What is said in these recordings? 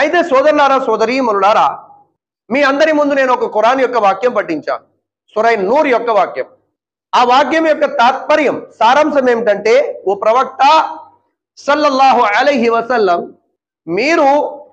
అయితే సోదరులారా సోదరీమణులారా, మీ అందరి ముందు నేను ఒక ఖురాన్ యొక్క వాక్యం పఠించాను, సూరా నూర్ యొక్క వాక్యం. ఆ వాక్యం యొక్క తాత్పర్యం సారాంశం ఏమిటంటే, ఓ ప్రవక్త సల్లల్లాహు అలైహి వసల్లం, మీరు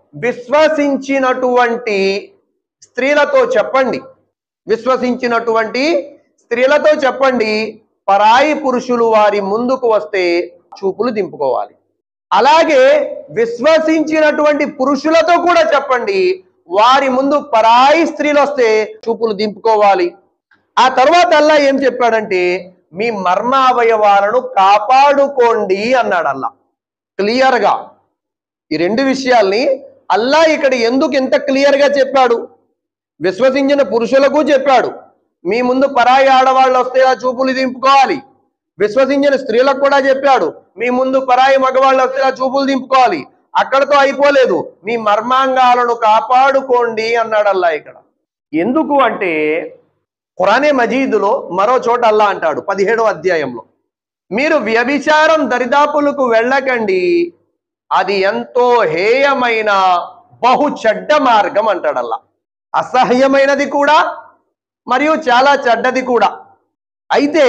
విశ్వసించినటువంటి స్త్రీలతో చెప్పండి, విశ్వసించినటువంటి స్త్రీలతో చెప్పండి, పరాయి పురుషులు వారి ముందుకు వస్తే చూపులు దింపుకోవాలి. అలాగే విశ్వసించినటువంటి పురుషులతో కూడా చెప్పండి, వారి ముందు పరాయి స్త్రీలు వస్తే చూపులు దింపుకోవాలి. ఆ తర్వాత అల్లా ఏం చెప్పాడంటే, మీ మర్మావయవాలను కాపాడుకోండి అన్నాడు అల్లా క్లియర్ గా. ఈ రెండు విషయాల్ని అల్లా ఇక్కడ ఎందుకు ఎంత క్లియర్ గా చెప్పాడు? విశ్వసించిన పురుషులకు చెప్పాడు, మీ ముందు పరాయి ఆడవాళ్ళు వస్తే ఆ చూపులు దింపుకోవాలి. విశ్వసించిన స్త్రీలకు కూడా చెప్పాడు, మీ ముందు పరాయి మగవాళ్ళు వస్తే ఆ చూపులు దింపుకోవాలి. అక్కడతో అయిపోలేదు, మీ మర్మాంగాలను కాపాడుకోండి అన్నాడు అల్లా ఇక్కడ. ఎందుకు అంటే, ఖురానే మజీదులో మరో చోట అల్లా అంటాడు 17వ అధ్యాయంలో, మీరు వ్యభిచారం దరిదాపులకు వెళ్ళకండి, అది ఎంతో హేయమైన బహు చెడ్డ మార్గం అంటాడు అల్లా. అసహ్యమైనది కూడా మరియు చాలా చెడ్డది కూడా. అయితే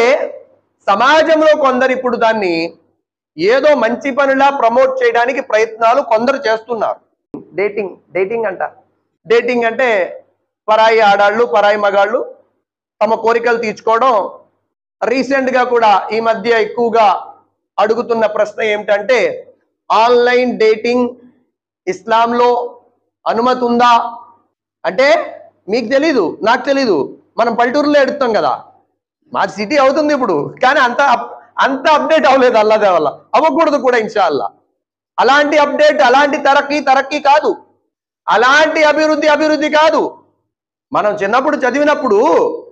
సమాజంలో కొందరు ఇప్పుడు దాన్ని ఏదో మంచి పనిలా ప్రమోట్ చేయడానికి ప్రయత్నాలు కొందరు చేస్తున్నారు. డేటింగ్ అంట. డేటింగ్ అంటే పరాయి ఆడాళ్ళు పరాయి మగాళ్ళు తమ కోరికలు తీర్చుకోవడం. రీసెంట్ గా కూడా ఈ మధ్య ఎక్కువగా అడుగుతున్న ప్రశ్న ఏమిటంటే, ఆన్లైన్ డేటింగ్ ఇస్లాంలో అనుమతి ఉందా అంటే, మీకు తెలీదు నాకు తెలీదు, మనం పల్లెటూరులో ఎడుతాం కదా, మా సిటీ అవుతుంది ఇప్పుడు, కానీ అంత అప్డేట్ అవ్వలేదు. అల్లాదే వల్ల అవ్వకూడదు కూడా ఇన్షాల్లా. అలాంటి అప్డేట్, అలాంటి తరక్కి కాదు, అలాంటి అభివృద్ధి కాదు. మనం చిన్నప్పుడు చదివినప్పుడు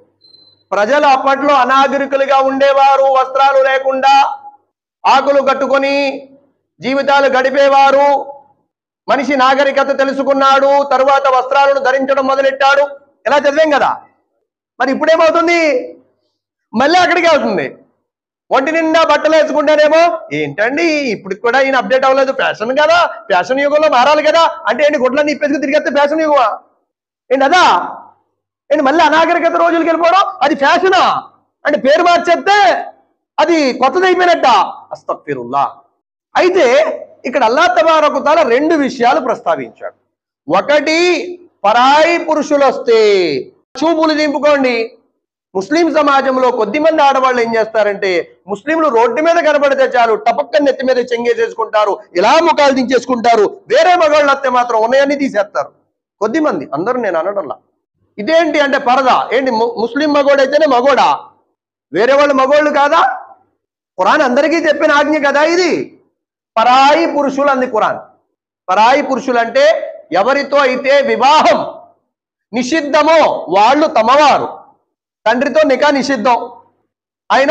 ప్రజలు అప్పట్లో అనాగరికులుగా ఉండేవారు, వస్త్రాలు లేకుండా ఆకులు కట్టుకొని జీవితాలు గడిపేవారు. మనిషి నాగరికత తెలుసుకున్నాడు, తరువాత వస్త్రాలను ధరించడం మొదలెట్టాడు, ఇలా చదివాం కదా. మరి ఇప్పుడేమవుతుంది? మళ్ళీ అక్కడికి వెళ్తుంది. ఒంటి నిండా బట్టలు వేసుకుంటేనేమో, ఏంటండి ఇప్పటికి కూడా ఈయన అప్డేట్ అవ్వలేదు, ఫ్యాషన్ కదా, ఫ్యాషన్ యుగంలో మారాలి కదా అంటే ఏంటి, గుడ్లన్నీ ఇప్పేసుకు తిరిగేస్తే ఫ్యాషన్ యుగమా ఏంటి? అదా ఏంటి? మళ్ళీ అనాగరికత రోజులకి వెళ్ళిపోవడం అది ఫ్యాషనా అంటే, పేరు మార్చేస్తే అది కొత్తది అయిపోయినట్ట. అస్తగ్ఫిరుల్లా. అయితే ఇక్కడ అల్లాహ్ తబారక తఆలా రెండు విషయాలు ప్రస్తావించాడు. ఒకటి, పరాయి పురుషులు వస్తే చూపులు దింపుకోండి. ముస్లిం సమాజంలో కొద్దిమంది ఆడవాళ్ళు ఏం చేస్తారంటే, ముస్లింలు రోడ్డు మీద కనబడితే చాలు టపక్కన నెత్తి మీద చెంగేసేసుకుంటారు, ఇలా ముఖాలు దించేసుకుంటారు. వేరే మగవాళ్ళు వస్తే మాత్రం ఉన్నాయన్నీ తీసేస్తారు కొద్దిమంది, అందరూ నేను అనడంలా. ఇదేంటి అంటే పరదా ఏంటి? ముస్లిం మగోడైతేనే మగోడా, వేరే వాళ్ళు మగోళ్ళు కాదా? ఖురాన్ అందరికీ చెప్పిన ఆజ్ఞ కదా ఇది. పరాయి పురుషులు అంది ఖురాన్. పరాయి పురుషులు అంటే ఎవరితో అయితే వివాహం నిషిద్ధమో వాళ్ళు తమవారు. తండ్రితో నికా నిషిద్ధం, అయినా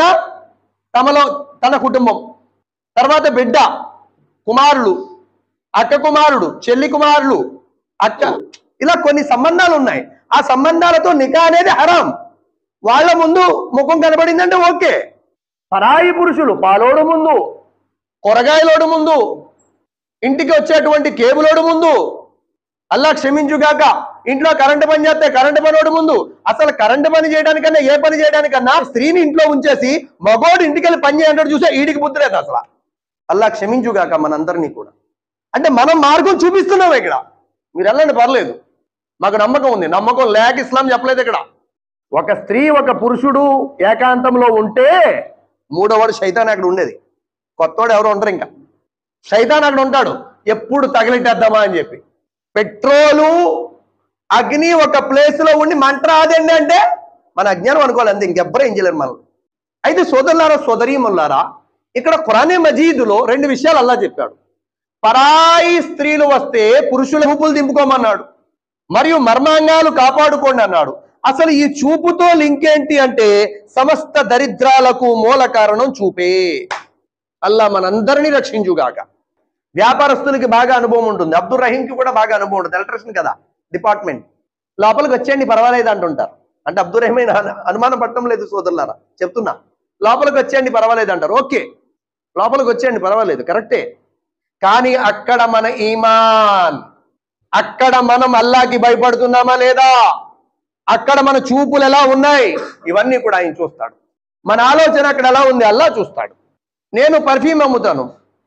తన కుటుంబం, తర్వాత బిడ్డ, కుమారులు, అక్క కుమారుడు, చెల్లి కుమారులు, అక్క, ఇలా కొన్ని సంబంధాలు ఉన్నాయి. ఆ సంబంధాలతో నికా అనేది హరాం. వాళ్ళ ముందు ముఖం కనబడిందంటే ఓకే. పరాయి పురుషులు పాలోడు ముందు, కూరగాయలోడు ముందు, ఇంటికి వచ్చేటువంటి కేబులోడు ముందు, అల్లా క్షమించుగాక ఇంట్లో కరెంటు పని చేస్తే కరెంటు పనోడు ముందు, అసలు కరెంటు పని చేయడానికన్నా ఏ పని చేయడానికన్నా స్త్రీని ఇంట్లో ఉంచేసి మగోడు ఇంటికి వెళ్ళి పని చేయంటాడు చూసే, ఈడికి బుద్ధి లేదు అసలు. అల్లా క్షమించుగాక మనందరినీ కూడా. అంటే మనం మార్గం చూపిస్తున్నాం ఇక్కడ, మీరు వెళ్ళండి పర్లేదు, మాకు నమ్మకం ఉంది. నమ్మకం లేక ఇస్లాం చెప్పలేదు ఇక్కడ. ఒక స్త్రీ ఒక పురుషుడు ఏకాంతంలో ఉంటే మూడోవాడు శైతాన్ అక్కడ ఉండేది. కొత్తవాడు ఎవరు ఉంటారు, ఇంకా శైతాన్ అక్కడ ఉంటాడు, ఎప్పుడు తగిలిట్టేద్దామా అని చెప్పి. పెట్రోలు అగ్ని ఒక ప్లేస్ లో ఉండి మంట రాదండి అంటే మన అజ్ఞానం అనుకోవాలి, అంతే, ఇంకెవ్వరూ ఏం చేయలేరు మనం. అయితే సోదరులారా సోదరీమణులారా, ఇక్కడ ఖురానే మజీదులో రెండు విషయాలు అల్లా చెప్పాడు. పరాయి స్త్రీలు వస్తే పురుషుల చూపులు దింపుకోమన్నాడు, మరియు మర్మాంగాలు కాపాడుకోండి అన్నాడు. అసలు ఈ చూపుతో లింక్ ఏంటి అంటే, సమస్త దరిద్రాలకు మూల కారణం చూపే. అల్లా మనందరినీ రక్షించుగాక. వ్యాపారస్తులకి బాగా అనుభవం ఉంటుంది, అబ్దుల్ రహీంకి కూడా బాగా అనుభవం ఉంటుంది, ఎలక్ట్రిషియన్ కదా డిపార్ట్మెంట్. లోపలికి వచ్చేయండి పర్వాలేదు అంటుంటారు. అంటే అబ్దుల్ రహీం అనుమానం పట్టడం లేదు సోదరులారా, చెప్తున్నా, లోపలికి వచ్చేయండి పర్వాలేదు అంటారు. ఓకే, లోపలికి వచ్చేయండి పర్వాలేదు, కరెక్టే. కానీ అక్కడ మన ఈమాన్, అక్కడ మనం అల్లాకి భయపడుతున్నామా లేదా, అక్కడ మన చూపులు ఎలా ఉన్నాయి, ఇవన్నీ కూడా ఆయన చూస్తాడు. మన ఆలోచన అక్కడ ఎలా ఉంది అల్లా చూస్తాడు. నేను పర్ఫ్యూమ్ అమ్ముతాను,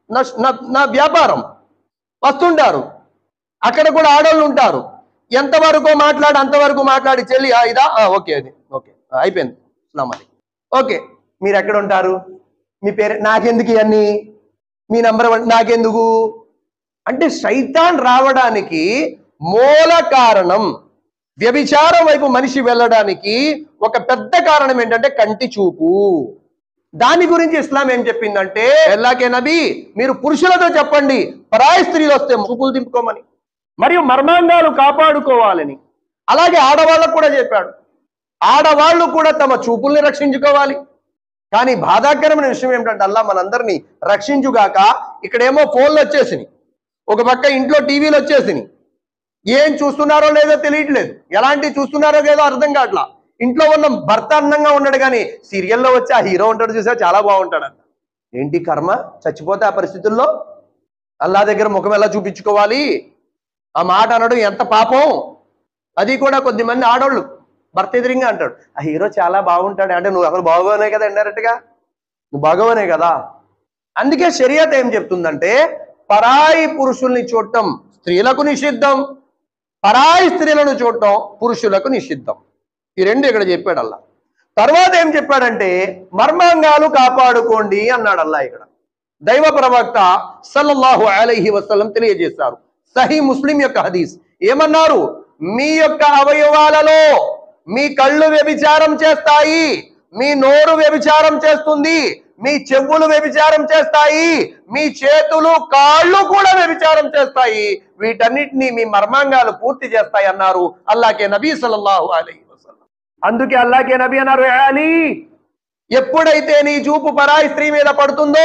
నా వ్యాపారం, వస్తుంటారు, అక్కడ కూడా ఆడోళ్ళు ఉంటారు. ఎంతవరకు మాట్లాడి అంతవరకు మాట్లాడి చెల్లి ఇదా ఓకే అది ఓకే అయిపోయింది అస్సలాము ఓకే. మీరు ఎక్కడ ఉంటారు, మీ పేరు, నాకెందుకు ఇవన్నీ, మీ నంబర్ నాకెందుకు అంటే శైతాన్ రావడానికి మూల కారణం, వ్యభిచారం వైపు మనిషి వెళ్ళడానికి ఒక పెద్ద కారణం ఏంటంటే కంటి చూపు. దాని గురించి ఇస్లాం ఏం చెప్పిందంటే, అల్లాహ్కే నబీ మీరు పురుషులతో చెప్పండి పరాయి స్త్రీలు వస్తే చూపులు దింపుకోమని, మరియు మర్మాంగాలు కాపాడుకోవాలని. అలాగే ఆడవాళ్ళకు కూడా చెప్పాడు, ఆడవాళ్ళు కూడా తమ చూపుల్ని రక్షించుకోవాలి. కానీ బాధాకరమైన విషయం ఏమిటంటే అల్లా మనందరినీ రక్షించుగాక, ఇక్కడేమో ఫోన్లు వచ్చేసినాయి, ఒక పక్క ఇంట్లో టీవీలు వచ్చేసినాయి, ఏం చూస్తున్నారో లేదో తెలియట్లేదు, ఎలాంటి చూస్తున్నారో లేదో అర్థం కావట్లా. ఇంట్లో ఉన్న భర్త అందంగా ఉన్నాడు కానీ సీరియల్లో వచ్చి ఆ హీరో ఉంటాడు చూసా చాలా బాగుంటాడు అంట. ఏంటి కర్మ, చచ్చిపోతే ఆ పరిస్థితుల్లో అల్లా దగ్గర ముఖం ఎలా చూపించుకోవాలి, ఆ మాట అనడం ఎంత పాపం. అది కూడా కొద్దిమంది ఆడోళ్ళు భర్త ఎదురుగా అంటాడు ఆ హీరో చాలా బాగుంటాడు అంటే నువ్వు అసలు బాగోనే కదా, ఇండైరెక్ట్ గా నువ్వు బాగోనే కదా. అందుకే షరియత్ ఏం చెప్తుందంటే పరాయి పురుషుల్ని చూడటం స్త్రీలకు నిషిద్ధం, పరాయి స్త్రీలను చూడటం పురుషులకు నిషిద్ధం. ఈ రెండు ఇక్కడ చెప్పాడు అల్లా. తర్వాత ఏం చెప్పాడంటే మర్మాంగాలు కాపాడుకోండి అన్నాడు అల్లా. ఇక్కడ దైవ ప్రవక్త సల్లల్లాహు అలైహి వసల్లం తెలియజేశారు, సహీ ముస్లిం యొక్క హదీస్ ఏమన్నారు, మీ యొక్క అవయవాలలో మీ కళ్ళు వ్యభిచారం చేస్తాయి, మీ నోరు వ్యభిచారం చేస్తుంది, మీ చెవులు వ్యభిచారం చేస్తాయి, మీ చేతులు కాళ్ళు కూడా వ్యభిచారం చేస్తాయి, వీటన్నిటినీ మీ మర్మాంగాలు పూర్తి చేస్తాయి అన్నారు అల్లాహ్కే నబీ సల్లల్లాహు అలైహి వసల్లం. అందుకే అల్లాహ్కే నబీ అన్నారు, అలీ ఎప్పుడైతే నీ చూపు పరాయి స్త్రీ మీద పడుతుందో,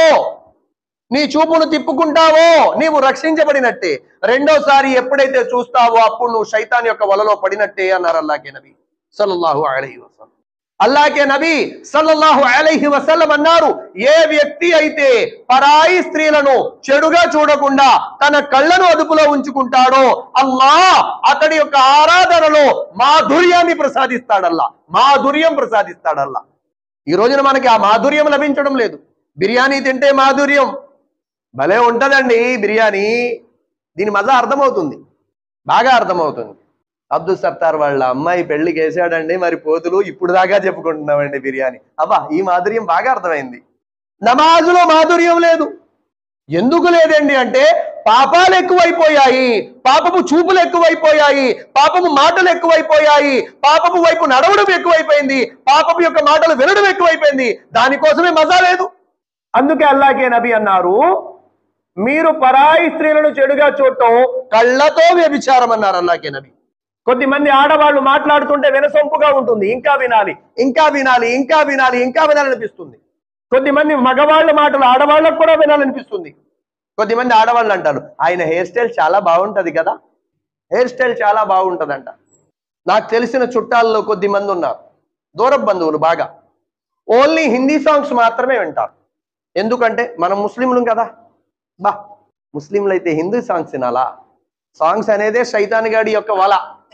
నీ చూపును తిప్పుకుంటావో నీవు రక్షించబడినట్టే, రెండోసారి ఎప్పుడైతే చూస్తావో అప్పుడు నువ్వు శైతాన్ యొక్క వలలో పడినట్టే అన్నారు అల్లాహ్కే నబీ సల్లల్లాహు అలైహి వసల్లం. అల్లాహ్కే నబీ సల్లల్లాహు అలైహి వసల్లం అన్నారు, ఏ వ్యక్తి అయితే పరాయి స్త్రీలను చెడుగా చూడకుండా తన కళ్ళను అదుపులో ఉంచుకుంటాడో అల్లాహ్ అతడి యొక్క ఆరాధనలో మాధుర్యాన్ని ప్రసాదిస్తాడల్లా, మాధుర్యం ప్రసాదిస్తాడల్లా. ఈ రోజున మనకి ఆ మాధుర్యం లభించడం లేదు. బిర్యానీ తింటే మాధుర్యం భలే ఉంటదండి బిర్యానీ, దీని మజా అర్థమవుతుంది, బాగా అర్థమవుతుంది. అబ్దుల్ సత్తార్ వాళ్ళ అమ్మాయి పెళ్లికి వేసాడండి మరి పోతులు, ఇప్పుడు దాకా చెప్పుకుంటున్నామండి బిర్యానీ. అబ్బా ఈ మాధుర్యం బాగా అర్థమైంది. నమాజులో మాధుర్యం లేదు. ఎందుకు లేదండి అంటే పాపాలు ఎక్కువైపోయాయి, పాపపు చూపులు ఎక్కువైపోయాయి, పాపపు మాటలు ఎక్కువైపోయాయి, పాపపు వైపు నడవడం ఎక్కువైపోయింది, పాపపు యొక్క మాటలు వినడం ఎక్కువైపోయింది, దానికోసమే మజా లేదు. అందుకే అల్లాహ్కే నబీ అన్నారు, మీరు పరాయి స్త్రీలను చెడుగా చూడటం కళ్ళతో వ్యభిచారం అన్నారు అల్లాహ్కే నబీ. కొద్దిమంది ఆడవాళ్ళు మాట్లాడుతుంటే వినసొంపుగా ఉంటుంది, ఇంకా వినాలి ఇంకా వినాలి ఇంకా వినాలి ఇంకా వినాలనిపిస్తుంది. కొద్దిమంది మగవాళ్ళ మాటలు ఆడవాళ్ళకు కూడా వినాలనిపిస్తుంది. కొద్దిమంది ఆడవాళ్ళు అంటారు ఆయన హెయిర్ స్టైల్ చాలా బాగుంటది కదా, హెయిర్ స్టైల్ చాలా బాగుంటదంట. నాకు తెలిసిన చుట్టాల్లో కొద్దిమంది ఉన్నారు, దూరపు బంధువులు, బాగా ఓన్లీ హిందీ సాంగ్స్ మాత్రమే వింటారు. ఎందుకంటే మనం ముస్లింలు కదా, బా ముస్లింలు అయితే హిందీ సాంగ్స్ వినాలా, సాంగ్స్ అనేదే శైతాన్ గాడి యొక్క వల.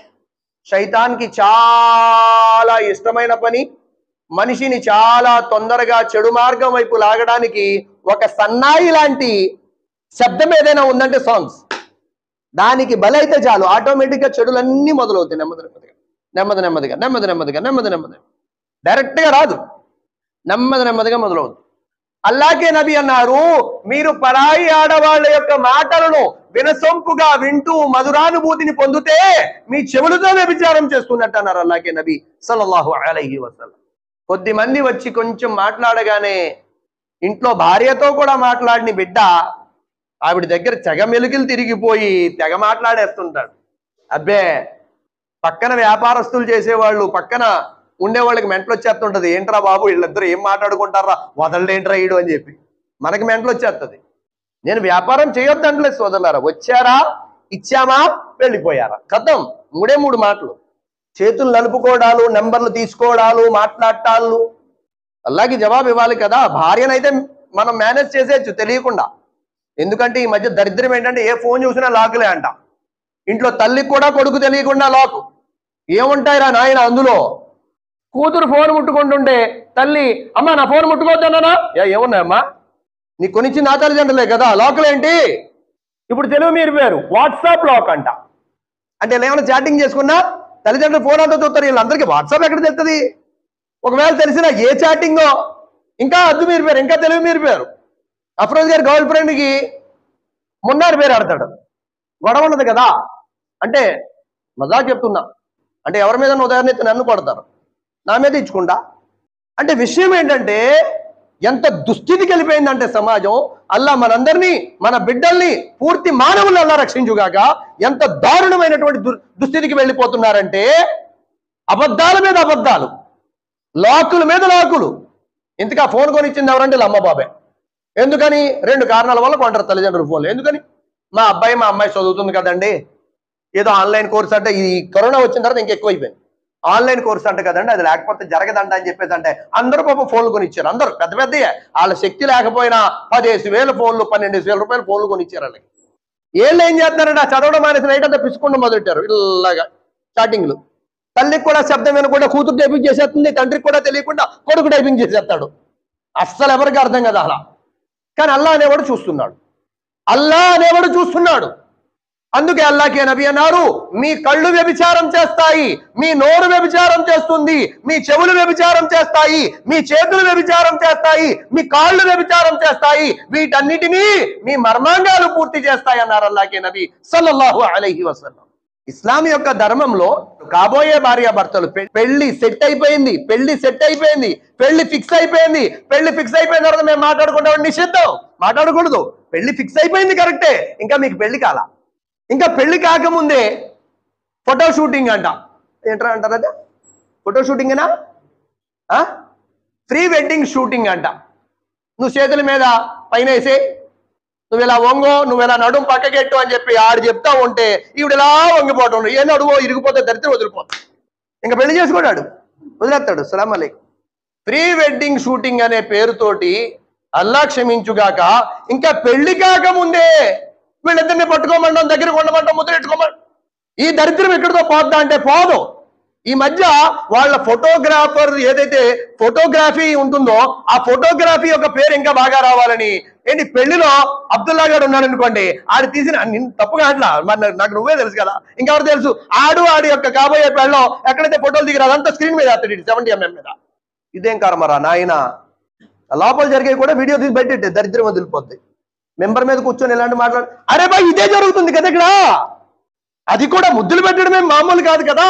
శైతాన్కి చాలా ఇష్టమైన పని మనిషిని చాలా తొందరగా చెడు మార్గం వైపు లాగడానికి ఒక సన్నాయి లాంటి శబ్దం ఏదైనా ఉందంటే సాంగ్స్, దానికి బలైతే చాలు ఆటోమేటిక్గా చెడులన్నీ మొదలవుతాయి. నెమ్మది నెమ్మదిగా డైరెక్ట్ గా రాదు, నెమ్మది నెమ్మదిగా మొదలవుతుంది. అల్లాహ్కే నబీ అన్నారు, మీరు పరాయి ఆడవాళ్ళ యొక్క మాటలను వినసొంపుగా వింటూ మధురానుభూతిని పొందితే మీ చెవులతో వ్యభిచారం చేస్తున్నట్టు అన్నారు అల్లాహ్కే నబీ సల్లల్లాహు అలైహి వసల్లం. కొద్ది మంది వచ్చి కొంచెం మాట్లాడగానే ఇంట్లో భార్యతో కూడా మాట్లాడిన బిడ్డ ఆవిడ దగ్గర తెగ మెలుగులు తిరిగిపోయి తెగ మాట్లాడేస్తుంటాడు. అబ్బే పక్కన వ్యాపారస్తులు చేసేవాళ్ళు పక్కన ఉండేవాళ్ళకి మెంటలు వచ్చేస్తుంటది, ఏంట్రా బాబు వీళ్ళిద్దరు ఏం మాట్లాడుకుంటారా, వదలలేంట్రా ఈడు అని చెప్పి మనకి మెంటలు వచ్చేస్తుంది. నేను వ్యాపారం చేయొద్దంటలేదు సోదరులారా, వచ్చారా ఇచ్చామా వెళ్ళిపోయారా, కథం, మూడే మూడు మాటలు, చేతులు నలుపుకోవడాలు, నెంబర్లు తీసుకోవడాలు, మాట్లాడటాలు. అల్లాకి జవాబు ఇవ్వాలి కదా. భార్యనైతే మనం మేనేజ్ చేసేయచ్చు తెలియకుండా, ఎందుకంటే ఈ మధ్య దరిద్రం ఏంటంటే ఏ ఫోన్ చూసినా లాకులే అంట. ఇంట్లో తల్లికి కూడా కొడుకు తెలియకుండా లాక్. ఏముంటాయిరా నాయన అందులో? కూతురు ఫోన్ ముట్టుకుంటుంటే తల్లి, అమ్మా నా ఫోన్ ముట్టుకోవద్దన్నానా? ఏమున్నాయమ్మా? నీ కొనిచ్చింది నా తల్లిదండ్రులే కదా, లాకులేంటి? ఇప్పుడు తెలుగు మీరు పేరు వాట్సాప్ లాక్ అంట. అంటే ఏమైనా చాటింగ్ చేసుకున్నా తల్లిదండ్రులు ఫోన్ అంతా చూస్తారు, వీళ్ళందరికీ వాట్సాప్ ఎక్కడ తెలుస్తుంది? ఒకవేళ తెలిసినా ఏ చాటింగో ఇంకా అద్దు మీరు పేరు, ఇంకా తెలుగు మీరు పేరు. అఫ్రోజ్ గారి గర్ల్ ఫ్రెండ్కి మున్నార్ పేరు ఆడతాడు, గొడవ ఉన్నది కదా. అంటే మజాక్ చెప్తున్నా, అంటే ఎవరి మీద ఉదాహరణ నన్ను కొడతారు, నా మీద ఇచ్చుకుంటా. అంటే విషయం ఏంటంటే ఎంత దుస్థితికి వెళ్ళిపోయిందంటే సమాజం. అల్లా మనందరినీ, మన బిడ్డల్ని, పూర్తి మానవులను అల్లా రక్షించుగాక. ఎంత దారుణమైనటువంటి దుస్థితికి వెళ్ళిపోతున్నారంటే అబద్ధాల మీద అబద్ధాలు, లాకుల మీద లాకులు. ఇంతగా ఫోన్ కొనిచ్చింది ఎవరంటే అమ్మ బాబాయ్. ఎందుకని? 2 కారణాల వల్ల కొంటారు తల్లిదండ్రులు ఫోన్లు. ఎందుకని? మా అమ్మాయి చదువుతుంది కదండి, ఏదో ఆన్లైన్ కోర్స్ అంటే, ఈ కరోనా వచ్చిన తర్వాత ఇంకెక్కువైపోయింది. ఆన్లైన్ కోర్స్ అంట కదండి, అది లేకపోతే జరగదంట అని చెప్పేసి అంటే అందరూ పాపం ఫోన్లు కొనిచ్చారు. అందరూ పెద్ద పెద్దయే, వాళ్ళ శక్తి లేకపోయినా 15,000 ఫోన్లు, 12,000 రూపాయల ఫోన్లు కొనిచ్చారు వాళ్ళకి. ఏళ్ళు ఏం చేస్తున్నారంటే ఆ చదవడం మానేసి నైట్ అంతా పిసుకుండా మొదలెట్టారు ఇలాగా చాటింగ్లు. తల్లికి కూడా శబ్దం వినకుండా కూతురు టైపింగ్ చేసేస్తుంది, తండ్రికి కూడా తెలియకుండా కొడుకు టైపింగ్ చేసేస్తాడు. అస్సలు ఎవరికి అర్థం కదా అలా. కానీ అల్లా అనేవాడు చూస్తున్నాడు, అల్లా అనేవాడు చూస్తున్నాడు. అందుకే అల్లాకే నబీ అన్నారు, మీ కళ్ళు వ్యభిచారం చేస్తాయి, మీ నోరు వ్యభిచారం చేస్తుంది, మీ చెవులు వ్యభిచారం చేస్తాయి, మీ చేతులు వ్యభిచారం చేస్తాయి, మీ కాళ్ళు వ్యభిచారం చేస్తాయి, వీటన్నిటినీ మీ మర్మాంగాలు పూర్తి చేస్తాయి అన్నారు అల్లాకే నబీ సల్లల్లాహు అలైహి వసల్లం. ఇస్లాం యొక్క ధర్మంలో కాబోయే భార్యాభర్తలు పెళ్లి సెట్ అయిపోయింది, పెళ్లి ఫిక్స్ అయిపోయిన తర్వాత మేము మాట్లాడుకుంటాం నిషిద్ధం, మాట్లాడకూడదు. పెళ్లి ఫిక్స్ అయిపోయింది కరెక్టే, ఇంకా మీకు పెళ్లి కాల, ఇంకా పెళ్లి కాకముందే ఫోటో షూటింగ్ అంట. ఏంట్రా అంటారు అదే? ఫోటో షూటింగేనా? ప్రీ వెడ్డింగ్ షూటింగ్ అంట. నువ్వు చేతుల మీద పైన వేసే, నువ్వు ఇలా వంగో, నువ్వు ఇలా నడుము పక్కకెట్టు అని చెప్పి ఆడు చెప్తా ఉంటే ఈవిడ ఇలా వంగిపోవటం, ఏ నడువో ఇరిగిపోతే దరిద్రం వదిలిపోతాడు, ఇంకా పెళ్లి చేసుకున్నాడు, వదిలేస్తాడు. సలాం అలైకుం. ప్రీ వెడ్డింగ్ షూటింగ్ అనే పేరుతోటి అల్లా క్షమించుగాక ఇంకా పెళ్లి కాకముందే వీళ్ళిద్దరిని పట్టుకోమంటాం, దగ్గరకు ఉండమంటాం, ముద్రెట్టుకోమంటాం. ఈ దరిద్రం ఎక్కడితో పోద్దా అంటే పోదు. ఈ మధ్య వాళ్ళ ఫోటోగ్రాఫర్ ఏదైతే ఫోటోగ్రఫీ ఉంటుందో ఆ ఫోటోగ్రఫీ యొక్క పేరు ఇంకా బాగా రావాలని ఏంటి, పెళ్లిలో అబ్దుల్లా గారు ఉన్నాడు అనుకోండి, ఆడు తీసిన తప్పుగా అట్లా మరి నాకు నువ్వే తెలుసు కదా, ఇంకెవరు తెలుసు, ఆడి యొక్క కాబోయే పెళ్ళలో ఎక్కడైతే ఫోటోలు దిగిరా అదంతా స్క్రీన్ మీద వేస్తాడు 70mm మీద. ఇదేం కారమరా నాయన, లోపల జరిగే కూడా వీడియో తీసి బయట దరిద్రం వదిలిపోద్ది. మెంబర్ మీద కూర్చొని ఇలాంటి మాట్లాడు, అరే బాయ్ ఇదే జరుగుతుంది కదా ఇక్కడ, అది కూడా ముద్దులు పెట్టడమే మామూలు కాదు కదా,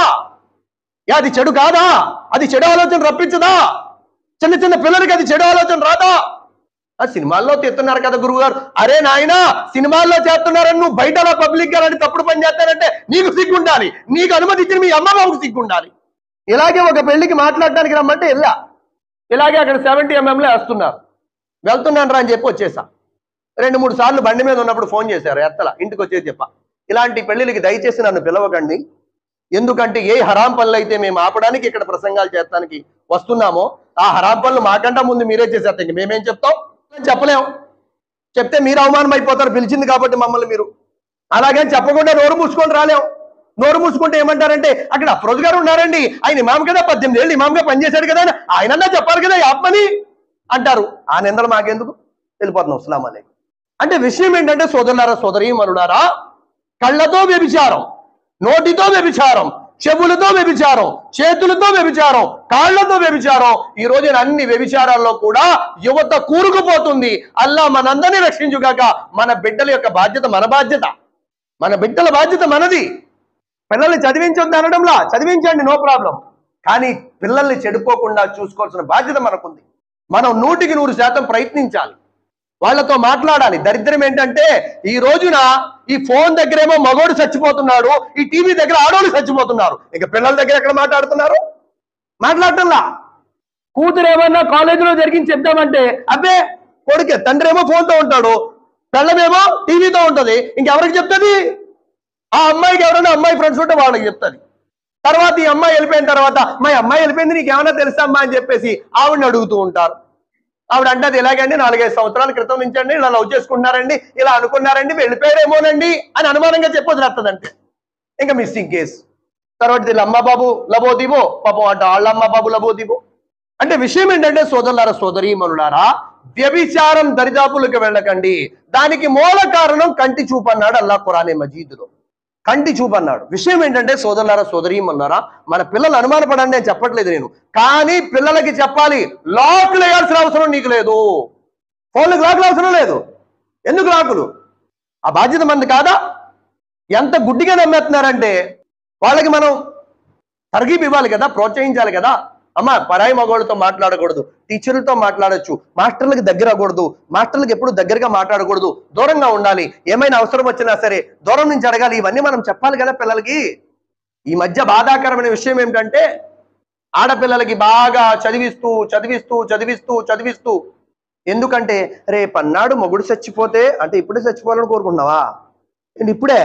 అది చెడు కాదా? అది చెడు ఆలోచన రప్పించదా? చిన్న చిన్న పిల్లలకి అది చెడు ఆలోచన రాదా? ఆ సినిమాల్లో తీస్తున్నారు కదా గురువు గారు, అరే నాయన సినిమాల్లో చేస్తున్నారని నువ్వు బయట అలా పబ్లిక్ గా తప్పుడు పని చేస్తానంటే నీకు సిగ్గుండాలి, నీకు అనుమతి ఇచ్చిన మీ అమ్మ బాబుకు సిగ్గుండాలి. ఇలాగే ఒక పెళ్లికి మాట్లాడడానికి రమ్మంటే ఇలాగే అక్కడ 70mm వేస్తున్నారు, వెళ్తున్నాను రా అని చెప్పి వచ్చేసా. 2-3 సార్లు బండి మీద ఉన్నప్పుడు ఫోన్ చేశారు, ఎత్తల, ఇంటికి వచ్చేసి చెప్పా, ఇలాంటి పెళ్లికి దయచేసి నన్ను పిలవకండి, ఎందుకంటే ఏ హరాం పనులు అయితే మేము ఆపడానికి ఇక్కడ ప్రసంగాలు చేస్తానికి వస్తున్నామో ఆ హరాం పనులు మాకంటా ముందు మీరే చేసేస్తాం, ఇంక మేమేం చెప్తాం? చెప్పలేము, చెప్తే మీరు అవమానం అయిపోతారు, పిలిచింది కాబట్టి మమ్మల్ని మీరు. అలాగని చెప్పకుండా నోరు మూసుకొని రాలేం. నోరు మూసుకుంటే ఏమంటారంటే అక్కడ అఫ్రోజ్ గారు ఉన్నారండి, ఆయన ఇమాం కదా, 18 ఏళ్ళు ఇమాంగా పనిచేశాడు కదా, ఆయనన్నా చెప్పారు కదా ఆపమని అంటారు. ఆ నిందలు మాకెందుకు, వెళ్ళిపోతున్నాం. అస్సలాము అలైకుం. అంటే విషయం ఏంటంటే సోదరులారా, సోదరీమణులారా, కళ్ళతో వ్యభిచారం, నోటితో వ్యభిచారం, చెవులతో వ్యభిచారం, చేతులతో వ్యభిచారం, కాళ్లతో వ్యభిచారం, ఈ రోజున అన్ని వ్యభిచారాల్లో కూడా యువత కూరుకుపోతుంది. అల్లా మనందరినీ రక్షించుగాక. మన బిడ్డల యొక్క బాధ్యత మన బాధ్యత, మన బిడ్డల బాధ్యత మనది. పిల్లల్ని చదివించొద్దు అనడంలా, చదివించండి, నో ప్రాబ్లం, కానీ పిల్లల్ని చెడిపోకుండా చూసుకోవాల్సిన బాధ్యత మనకుంది. మనం 100% ప్రయత్నించాలి, వాళ్ళతో మాట్లాడాలి. దరిద్రం ఏంటంటే ఈ రోజున ఈ ఫోన్ దగ్గరేమో మగోడు చచ్చిపోతున్నాడు, ఈ టీవీ దగ్గర ఆడోళ్ళు చచ్చిపోతున్నారు, ఇక పిల్లల దగ్గర ఎక్కడ మాట్లాడుతున్నారు? మాట్లాడటంలా. కూతురు ఏమన్నా కాలేజీలో జరిగింది చెప్దామంటే అబ్బే కొడుకే, తండ్రి ఏమో ఫోన్తో ఉంటాడు, పిల్లమేమో టీవీతో ఉంటుంది, ఇంకెవరికి చెప్తుంది? ఆ అమ్మాయికి ఎవరైనా అమ్మాయి ఫ్రెండ్స్ ఉంటే వాళ్ళకి చెప్తుంది. తర్వాత ఈ అమ్మాయి వెళ్ళిపోయిన తర్వాత మా అమ్మాయి వెళ్ళిపోయింది నీకేమైనా తెలుసా అమ్మా అని చెప్పేసి ఆవిడని అడుగుతూ ఉంటారు. ఆవిడ అంటే అది ఎలాగండి, 4-5 సంవత్సరాల క్రితం నుంచి అండి ఇలా లవ్ చేసుకున్నారండి, ఇలా అనుకున్నారండి, వెళ్ళిపోయారేమోనండి అని అనుమానంగా చెప్పొద్దులేస్తుందంటే ఇంకా మిస్సింగ్ కేసు. తర్వాత వీళ్ళ అమ్మ బాబు లబోదివో పాపం అంట వాళ్ళ అమ్మ బాబు లబోదివో. అంటే విషయం ఏంటంటే సోదరులారా సోదరీమణులారా, వ్యభిచారం దరిదాపులకు వెళ్ళకండి. దానికి మూల కారణం కంటి చూపు అన్నాడు అల్లా ఖురానే మజీదులో. కంటి చూపు అన్నాడు. విషయం ఏంటంటే సోదరులారా సోదరీమణులారా, మన పిల్లలు అనుమానపడండి నేను చెప్పట్లేదు నేను, కానీ పిల్లలకి చెప్పాలి. లాక్లు వేయాల్సిన అవసరం నీకు లేదు, ఫోన్లకు లాక్లు అవసరం లేదు. ఎందుకు లాకులు? ఆ బాధ్యత మంది కాదా? ఎంత గుడ్డిగా నమ్మేస్తున్నారంటే వాళ్ళకి మనం తరగీపు ఇవ్వాలి కదా, ప్రోత్సహించాలి కదా. అమ్మ పరాయి మగవాళ్ళతో మాట్లాడకూడదు, టీచర్లతో మాట్లాడొచ్చు, మాస్టర్లకు దగ్గర అవ్వకూడదు, మాస్టర్లకు ఎప్పుడు దగ్గరగా మాట్లాడకూడదు, దూరంగా ఉండాలి, ఏమైనా అవసరం వచ్చినా సరే దూరం నుంచి అడగాలి. ఇవన్నీ మనం చెప్పాలి కదా పిల్లలకి. ఈ మధ్య బాధాకరమైన విషయం ఏమిటంటే ఆడపిల్లలకి బాగా చదివిస్తూ చదివిస్తూ చదివిస్తూ చదివిస్తూ, ఎందుకంటే రేపన్నాడు మొగుడు చచ్చిపోతే, అంటే ఇప్పుడే చచ్చిపోవాలని కోరుకుంటున్నావా? నేను ఇప్పుడే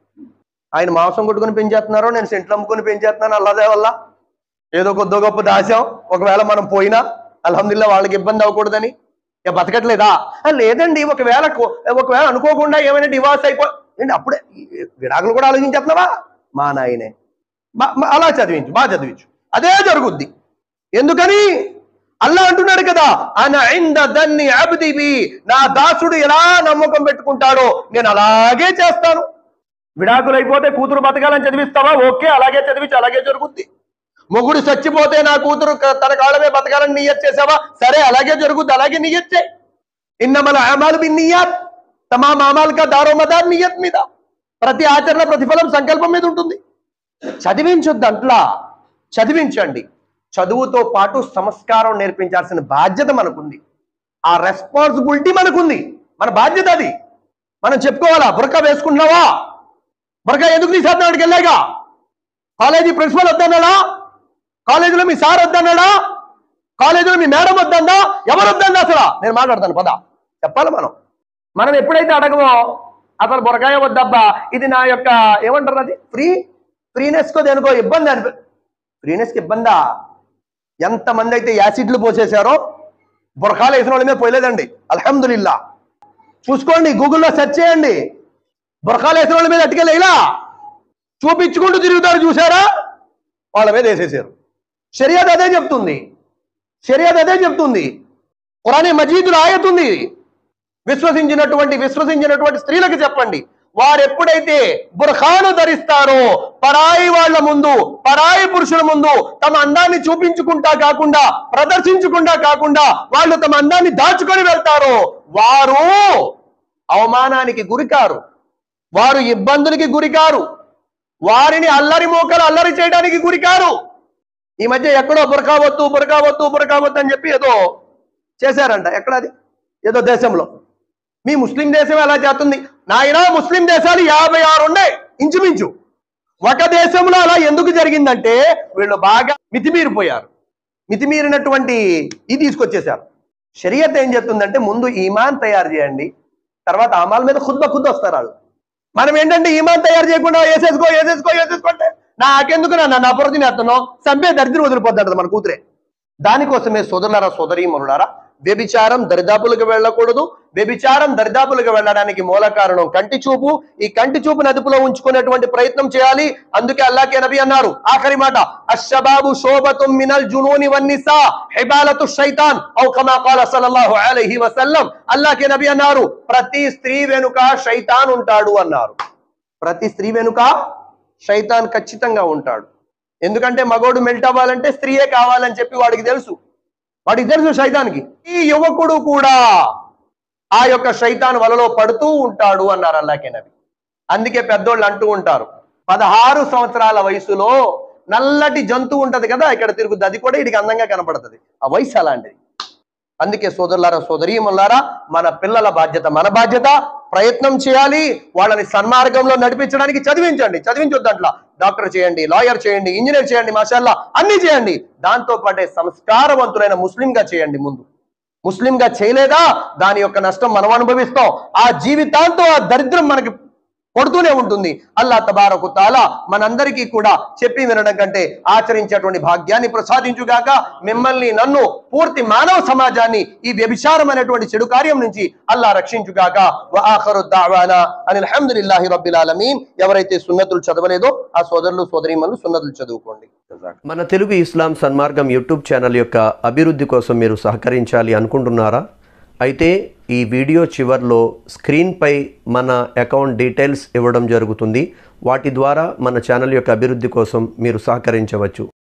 ఆయన మాంసం కొట్టుకుని పెంచేస్తున్నారో నేను సెంట్లు అమ్ముకొని పెంచేస్తున్నాను అల్లదే వల్ల ఏదో కొద్దో గొప్ప దాచాం, ఒకవేళ మనం పోయినా అల్హమ్దుల్లా వాళ్ళకి ఇబ్బంది అవ్వకూడదని. ఇక బతకట్లేదా? లేదండి, ఒకవేళ అనుకోకుండా ఏమైనా డివార్స్ అయిపోయింది అప్పుడే విడాకులు కూడా ఆలోచించేస్తున్నావా? మా నాయనే అలా చదివించు, బాగా చదివించు, అదే జరుగుద్ది. ఎందుకని? అల్లా అంటున్నాడు కదా, అన ఇంద దన్ని అబ్ది బి, నా దాసుడు ఎలా నమ్మకం పెట్టుకుంటాడో నేను అలాగే చేస్తాను. విడాకులు అయిపోతే కూతురు బతకాలని చదివిస్తావా? ఓకే, అలాగే చదివించు, అలాగే జరుగుద్ది. మొగుడు చచ్చిపోతే నా కూతురు తన కాళ్ళమే బతకాలని నియత్ చేసావా? సరే, అలాగే జరుగుద్ది, అలాగే నియత్ చేయి. ఇన్నమల్ అమాలు బిన్నియాత్, తమామ్ అమాల్ కా దారోమదార్ నియత్ మీద. ప్రతి ఆచరణ ప్రతిఫలం సంకల్పం మీద ఉంటుంది. చదివించొద్దు అంట్లా, చదివించండి. చదువుతో పాటు సంస్కారం నేర్పించాల్సిన బాధ్యత మనకుంది. ఆ రెస్పాన్సిబిలిటీ మనకుంది, మన బాధ్యత అది. మనం చెప్పుకోవాలా? బురకా వేసుకుంటున్నావా? బురకా ఎందుకు తీసేద్దాం? అక్కడికి వెళ్ళాగా కాలేజీ ప్రిన్సిపల్ వద్దన్నాడా? కాలేజీలో మీ సార్ వద్దన్నాడా? కాలేజీలో మీ మేడం వద్దా? ఎవరు వద్దండి అసలు? నేను మాట్లాడతాను పద, చెప్పాలి. మనం ఎప్పుడైతే అడగమో అసలు బురకాయ వద్దబ్బా, ఇది నా యొక్క ఏమంటారు అది ఫ్రీనెస్కో దేనికో ఇబ్బంది ఫ్రీనెస్కి ఇబ్బందా? ఎంతమంది అయితే యాసిడ్లు పోసేశారో బురకాలు వేసిన వాళ్ళ మీద పోయలేదండి అల్హమ్దులిల్లా. చూసుకోండి, గూగుల్లో సెర్చ్ చేయండి, బురకాలు వేసిన వాళ్ళ మీద అట్టుకెళ్ళి ఇలా చూపించుకుంటూ తిరుగుతారు, చూసారా? వాళ్ళ మీద వేసేసారు. షరియత్ అదే చెప్తుంది, షరియత్ అదే చెప్తుంది. ఖురానే మజీదులో ఆయత్ ఉంది. విశ్వసించినటువంటి స్త్రీలకు చెప్పండి, వారు ఎప్పుడైతే బుర్ఖాను ధరిస్తారో పరాయి వాళ్ళ ముందు, పరాయి పురుషుల ముందు తమ అందాన్ని చూపించుకుంటా కాకుండా, ప్రదర్శించుకుంటా కాకుండా వాళ్ళు తమ అందాన్ని దాచుకొని వెళ్తారో వారు అవమానానికి గురికారు, వారు ఇబ్బందులకి గురికారు, వారిని అల్లరి మోకలు అల్లరి చేయడానికి గురికారు. ఈ మధ్య ఎక్కడో బురకావద్దు బురకావద్దు బురకావద్దు అని చెప్పి ఏదో చేశారంట. ఎక్కడది? ఏదో దేశంలో. మీ ముస్లిం దేశం ఎలా చేస్తుంది నాయన? ముస్లిం దేశాలు 56 ఉన్నాయి ఇంచుమించు. ఒక దేశంలో అలా ఎందుకు జరిగిందంటే వీళ్ళు బాగా మితిమీరిపోయారు. మితిమీరినటువంటి ఇది తీసుకొచ్చేశారు. షరియత్ ఏం చెప్తుందంటే ముందు ఈమాన్ తయారు చేయండి, తర్వాత అమాల్ మీద ఖుద్ వస్తారు వాళ్ళు. మనం ఏంటంటే ఈమాన్ తయారు చేయకుండా వేసేసుకో నాకెందుకు నా పొరది నేస్తున్నావు చంపే దరిద్రం వదిలిపోద్దంట మన కూతురే. దానికోసమే సోదరులారా సోదరీమణులారా, వ్యభిచారం దరిదాపులకు వెళ్ళకూడదు. వ్యభిచారం దరిదాపులకు వెళ్ళడానికి మూల కారణం కంటి చూపు. ఈ కంటి చూపును అదుపులో ఉంచుకునేటువంటి ప్రయత్నం చేయాలి. అందుకే అల్లాహ్ నబీ అన్నారు, ఆఖరి మాట, అష్షబాబు శోబతుం మినల్ జునూని వన్నిసా హిబాలతు షైతాన్ ఔ కమా ఖాల సల్లల్లాహు అలైహి వసల్లం. అల్లాహ్ నబీ అన్నారు, ప్రతి స్త్రీ వెనుక శైతాన్ ఉంటాడు అన్నారు. ప్రతి స్త్రీ వెనుక శైతాన్ ఖచ్చితంగా ఉంటాడు. ఎందుకంటే మగోడు మెల్ట్ అవ్వాలంటే స్త్రీయే కావాలని చెప్పి వాడికి తెలుసు శైతానికి. ఈ యువకుడు కూడా ఆ యొక్క శైతాన్ వలలో పడుతూ ఉంటాడు అన్నారు అల్లాహ్ నబీ. అందుకే పెద్దోళ్ళు అంటూ ఉంటారు, 16 సంవత్సరాల వయసులో నల్లటి జంతువు ఉంటది కదా ఇక్కడ తిరుగుద్ది, అది కూడా ఇడికి అందంగా కనపడుతుంది. ఆ వయసు అలాంటిది. అందుకే సోదరులారా సోదరీమణులారా, మన పిల్లల బాధ్యత మన బాధ్యత. ప్రయత్నం చేయాలి, వాళ్ళని సన్మార్గంలో నడిపించడానికి చదివించొద్దు అట్లా. డాక్టర్ చేయండి, లాయర్ చేయండి, ఇంజనీర్ చేయండి, మాషాల్లా అన్ని చేయండి. దాంతో పాటే సంస్కారవంతులైన ముస్లింగా చేయండి. ముందు ముస్లింగా చేయలేదా దాని యొక్క నష్టం మనం అనుభవిస్తాం. ఆ జీవితాంతో ఆ దరిద్రం మనకి కొడుతూనే ఉంటుంది. అల్లా తబారకు తాలా మనందరికీ కూడా చెప్పి వినడం కంటే ఆచరించేటువంటి భాగ్యాన్ని ప్రసాదించుగాక. మిమ్మల్ని నన్ను పూర్తి మానవ సమాజాన్ని ఈ వ్యభిచారం అనేటువంటి చెడు కార్యం నుంచి అల్లా రక్షించుగాక. వ ఆఖరు దావానా అనిల్ హమ్దులిల్లాహి రబ్బిల్ ఆలమీన్. ఎవరైతే సున్నతులు చదవలేదో ఆ సోదరులు సోదరీమణులు సున్నతులు చదువుకోండి. మన తెలుగు ఇస్లాం సన్మార్గం యూట్యూబ్ ఛానల్ యొక్క అభివృద్ధి కోసం మీరు సహకరించాలి అనుకుంటున్నారా? అయితే ఈ వీడియో చివర్లో స్క్రీన్పై మన అకౌంట్ డీటెయిల్స్ ఇవ్వడం జరుగుతుంది. వాటి ద్వారా మన ఛానల్ యొక్క అభివృద్ధి కోసం మీరు సహకరించవచ్చు.